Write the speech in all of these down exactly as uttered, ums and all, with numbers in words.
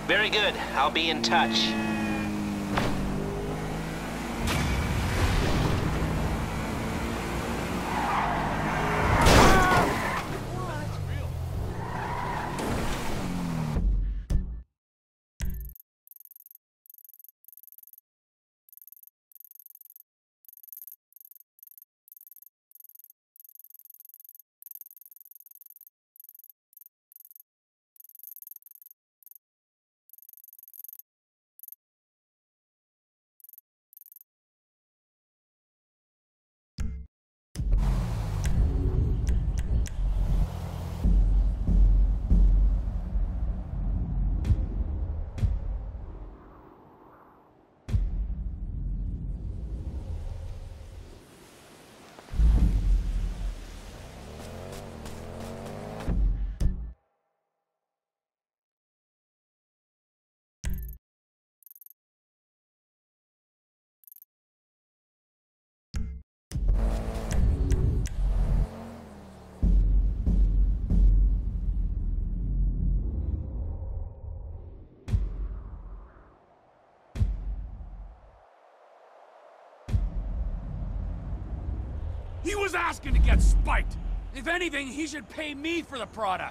Very good. I'll be in touch. He was asking to get spiked! If anything, he should pay me for the product!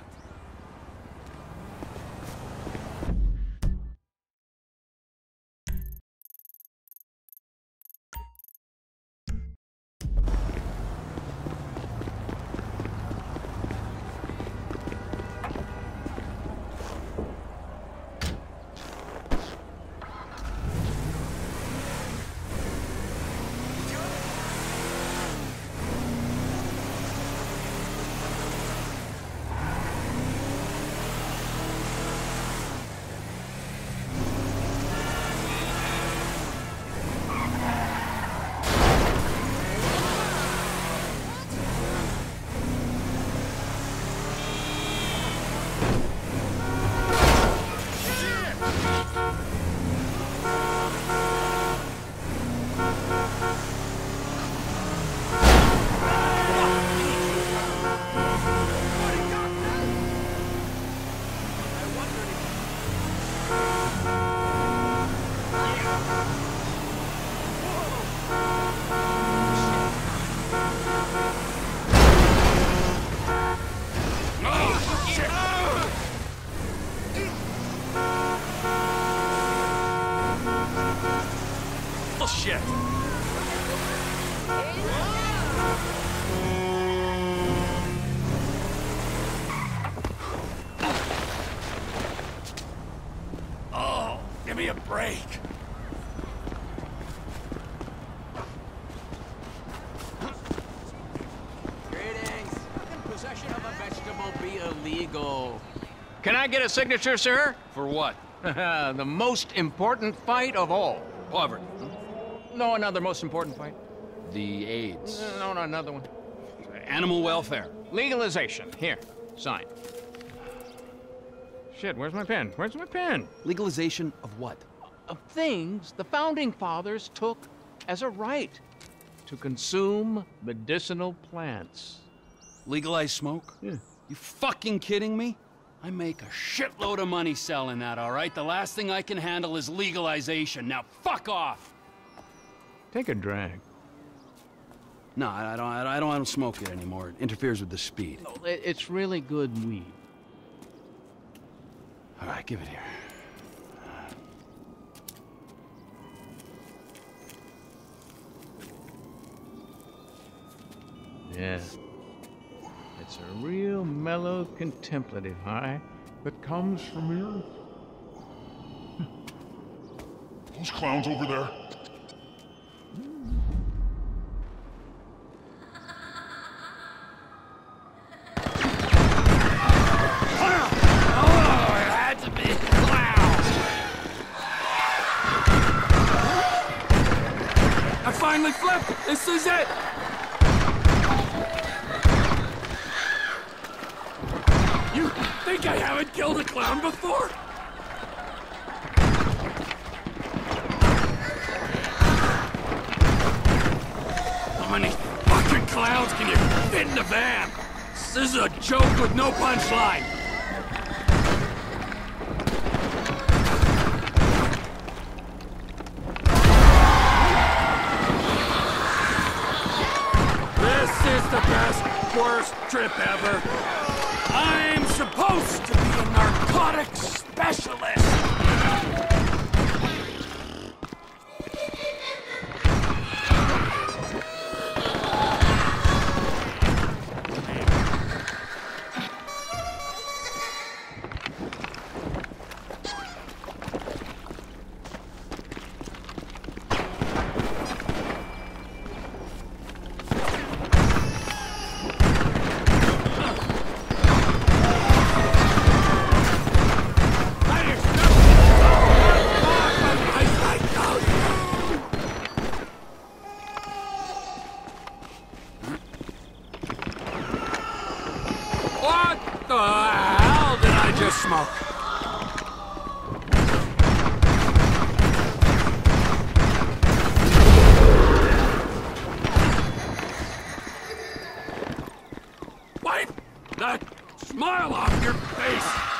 Shit! Oh, give me a break. Greetings. Can possession of a vegetable be illegal? Can I get a signature, sir? For what? The most important fight of all. Poverty. No, another most important fight. The AIDS. No, no, another one. Animal welfare. Legalization. Here, sign. Shit, where's my pen? Where's my pen? Legalization of what? Of things the Founding Fathers took as a right to consume medicinal plants. Legalize smoke? Yeah. You fucking kidding me? I make a shitload of money selling that, all right? The last thing I can handle is legalization. Now fuck off! Take a drag. No, I don't. I don't. I don't smoke it anymore. It interferes with the speed. No, it's really good weed. All right, give it here. Yeah. It's a real mellow, contemplative high that comes from your... Those clowns over there. Finally flipped! This is it! You think I haven't killed a clown before? How many fucking clowns can you fit in the van? This is a joke with no punchline! worst trip ever. I'm supposed to be a narcotics specialist. What the hell did I just smoke? Wipe that smile off your face!